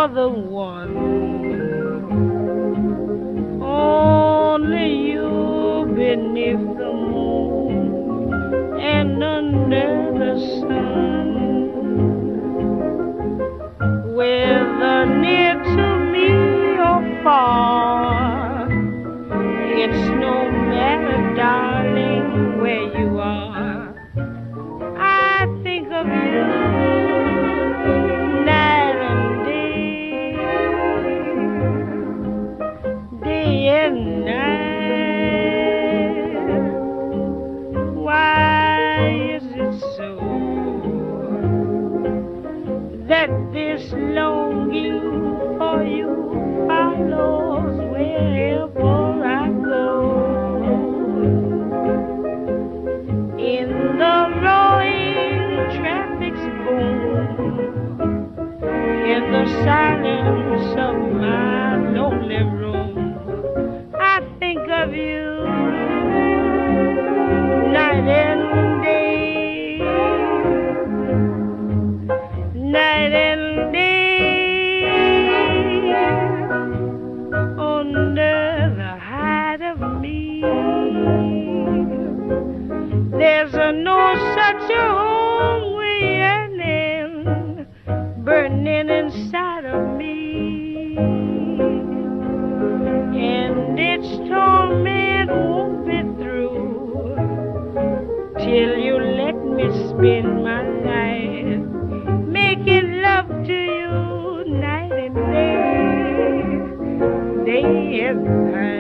you're the one. Only you beneath the moon and under the sun. Whether near to me or far, it's no matter, darling, where you are. I think of you night and day, day and night. Why is it so that this longing for you follows wherever I go? In the roaring traffic's boom, in the silence of my lonely room, I think of you night and day, night and day, under the height of me. There's no such a hungry yearning burning inside of me, and its torment won't be through till you let me spend my life making love to you night and day, day and night.